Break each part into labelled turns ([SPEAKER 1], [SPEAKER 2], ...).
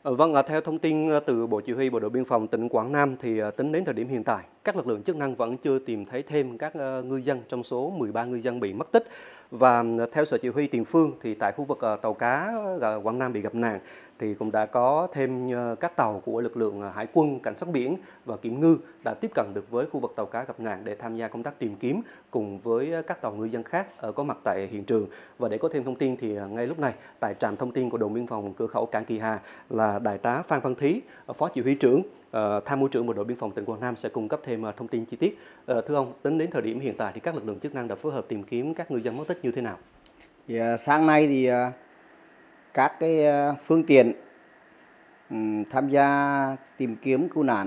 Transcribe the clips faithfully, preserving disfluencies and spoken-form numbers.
[SPEAKER 1] Ờ, Vâng, à, theo thông tin ờ, từ Bộ Chỉ huy Bộ đội Biên phòng tỉnh Quảng Nam thì ờ, tính đến thời điểm hiện tại, các lực lượng chức năng vẫn chưa tìm thấy thêm các ờ, ngư dân trong số mười ba ngư dân bị mất tích. Và ờ, theo Sở Chỉ huy Tiền phương thì tại khu vực ờ, tàu cá ờ, Quảng Nam bị gặp nạn thì cũng đã có thêm ờ, các tàu của lực lượng ờ, Hải quân, Cảnh sát biển và Kiểm ngư đã tiếp cận được với khu vực tàu cá gặp nạn để tham gia công tác tìm kiếm cùng với các tàu ngư dân khác ở có mặt tại hiện trường. Và để có thêm thông tin thì ờ, ngay lúc này tại trạm thông tin của đồn biên phòng cửa khẩu Cảng Kỳ Hà là Đại tá Phan Văn Thí, Phó Chỉ huy trưởng, ờ, Tham mưu trưởng Bộ đội Biên phòng tỉnh Quảng Nam sẽ cung cấp thêm ờ, thông tin chi tiết. Ờ, Thưa ông, tính đến thời điểm hiện tại thì các lực lượng chức năng đã phối hợp tìm kiếm các ngư dân mất tích như thế nào?
[SPEAKER 2] Thì, à, sáng nay thì à, các cái à, phương tiện ừm, tham gia tìm kiếm cứu nạn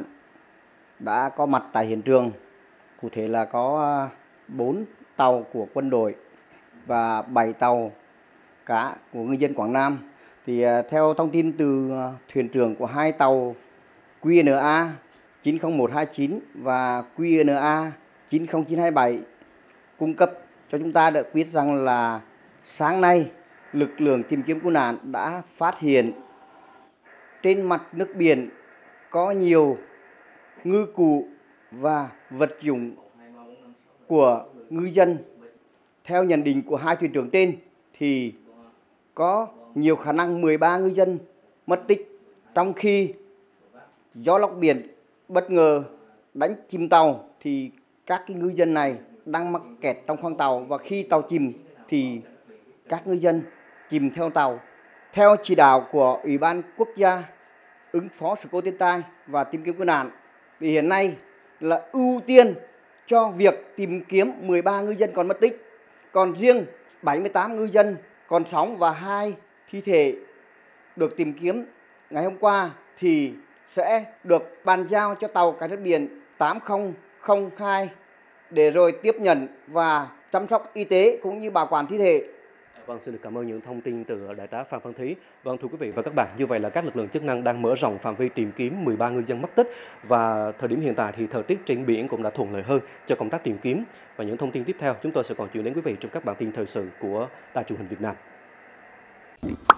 [SPEAKER 2] đã có mặt tại hiện trường. Cụ thể là có à, bốn tàu của quân đội và bảy tàu cá của ngư dân Quảng Nam. Thì à, theo thông tin từ à, thuyền trưởng của hai tàu quy en a chín không một hai chín và quy en a chín không chín hai bảy cung cấp cho chúng ta được biết rằng là sáng nay lực lượng tìm kiếm cứu nạn đã phát hiện trên mặt nước biển có nhiều ngư cụ và vật dụng của ngư dân. Theo nhận định của hai thuyền trưởng trên thì có nhiều khả năng mười ba ngư dân mất tích, trong khi gió lốc biển bất ngờ đánh chìm tàu thì các cái ngư dân này đang mắc kẹt trong khoang tàu, và khi tàu chìm thì các ngư dân chìm theo tàu. Theo chỉ đạo của Ủy ban Quốc gia ứng phó sự cố thiên tai và tìm kiếm cứu nạn thì hiện nay là ưu tiên cho việc tìm kiếm mười ba ngư dân còn mất tích. Còn riêng bảy mươi tám ngư dân còn sống và hai thi thể được tìm kiếm ngày hôm qua thì sẽ được bàn giao cho tàu cảnh sát biển tám không không hai để rồi tiếp nhận và chăm sóc y tế cũng như bảo quản thi thể.
[SPEAKER 1] Vâng, xin được cảm ơn những thông tin từ Đại tá Phan Văn Thí. Vâng, thưa quý vị và các bạn, như vậy là các lực lượng chức năng đang mở rộng phạm vi tìm kiếm mười ba ngư dân mất tích, và thời điểm hiện tại thì thời tiết trên biển cũng đã thuận lợi hơn cho công tác tìm kiếm. Và những thông tin tiếp theo chúng tôi sẽ còn chuyển đến quý vị trong các bản tin thời sự của Đài Truyền hình Việt Nam.